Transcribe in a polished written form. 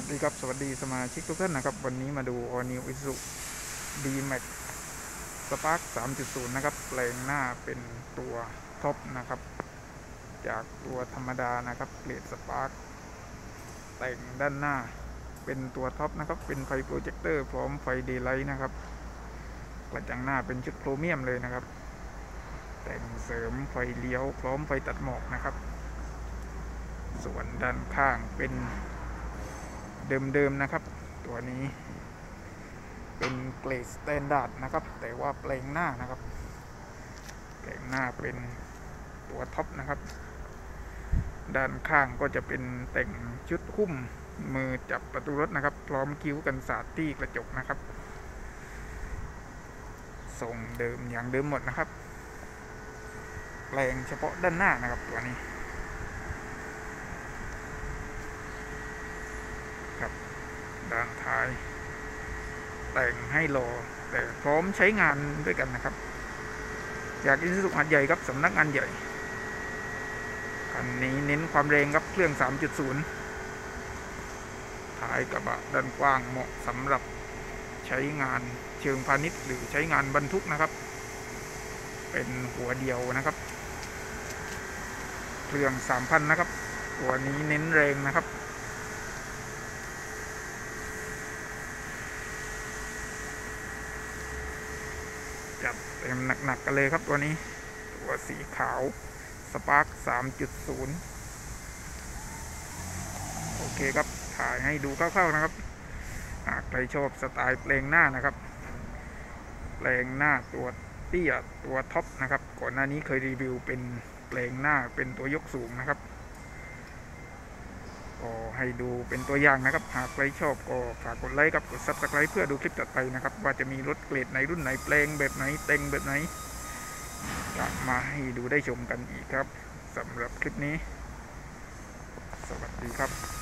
ดีครับสวัสดีสมาชิกทุกท่านนะครับวันนี้มาดู All New Isuzu D-Max Spark 3.0 นะครับแปลงหน้าเป็นตัวท็อปนะครับจากตัวธรรมดานะครับเกรด Spark แต่งด้านหน้าเป็นตัวท็อปนะครับเป็นไฟโปรเจคเตอร์พร้อมไฟเดย์ไลท์นะครับกระจังหน้าเป็นชุดโครเมียมเลยนะครับแต่งเสริมไฟเลี้ยวพร้อมไฟตัดหมอกนะครับส่วนด้านข้างเป็นเดิมๆนะครับตัวนี้เป็นเกรดสแตนดาร์ดนะครับแต่ว่าแปลงหน้านะครับแปลงหน้าเป็นตัวท็อปนะครับด้านข้างก็จะเป็นแต่งชุดหุ้มมือจับประตูรถนะครับพร้อมคิ้วกันสาดที่กระจกนะครับทรงเดิมอย่างเดิมหมดนะครับแปลงเฉพาะด้านหน้านะครับตัวนี้ครับด้านท้ายแต่งให้รอแต่พร้อมใช้งานด้วยกันนะครับจากอิซูซุหัดใหญ่ครับสำนักงานใหญ่คันนี้เน้นความแรงครับเครื่อง 3.0 ท้ายกระบะด้านกว้างเหมาะสำหรับใช้งานเชิงพาณิชย์หรือใช้งานบรรทุกนะครับเป็นหัวเดียวนะครับเครื่อง 3,000 นะครับตัวนี้เน้นแรงนะครับจัดเต็มหนักๆกันเลยครับตัวนี้ตัวสีขาวสปาร์ค 3.0 โอเคครับถ่ายให้ดูคร่าวๆนะครับหากใครชอบสไตล์แปลงหน้านะครับแปลงหน้าตัวเตี้ยตัวท็อปนะครับก่อนหน้านี้เคยรีวิวเป็นแปลงหน้าเป็นตัวยกสูงนะครับก็ให้ดูเป็นตัวอย่างนะครับหากใครชอบก็ฝากกดไลค์กับกด Subscribe เพื่อดูคลิปต่อไปนะครับว่าจะมีรถเกรดไหนรุ่นไหนแปลงแบบไหนแต่งแบบไหนจะมาให้ดูได้ชมกันอีกครับสำหรับคลิปนี้สวัสดีครับ